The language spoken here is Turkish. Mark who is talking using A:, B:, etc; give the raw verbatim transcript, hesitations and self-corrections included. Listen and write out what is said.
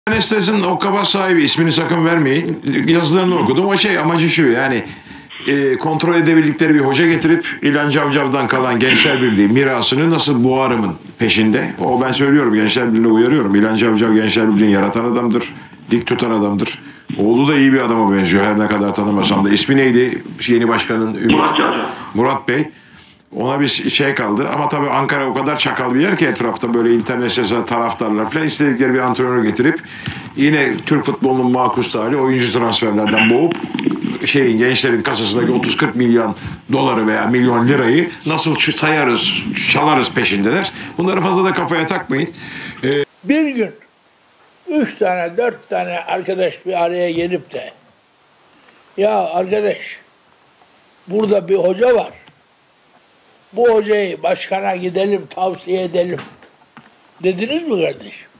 A: Anestez'in o kaba sahibi, ismini sakın vermeyin. Yazılarını okudum. O şey amacı şu yani e, kontrol edebildikleri bir hoca getirip İlhan Cavcav'dan kalan Gençler Birliği mirasını nasıl boğarımın peşinde. O ben söylüyorum, Gençler Birliği'ne uyarıyorum. İlhan Cavcav Gençler Birliği'ni yaratan adamdır. Dik tutan adamdır. Oğlu da iyi bir adama benziyor her ne kadar tanımasam da. İsmi neydi yeni başkanın? Ümit.
B: Murat Cavcav.
A: Murat Bey. Ona bir şey kaldı ama tabii Ankara o kadar çakal bir yer ki etrafta böyle internet sitesi taraftarlar falan istedikleri bir antrenör getirip yine Türk futbolunun makus hali oyuncu transferlerden boğup şeyin gençlerin kasasındaki otuz kırk milyon doları veya milyon lirayı nasıl sayarız, çalarız peşindeler. Bunları fazla da kafaya takmayın. Ee,
C: bir gün üç tane dört tane arkadaş bir araya gelip de ya arkadaş burada bir hoca var. Bu hocayı başkana gidelim tavsiye edelim. Dediniz mi kardeşim?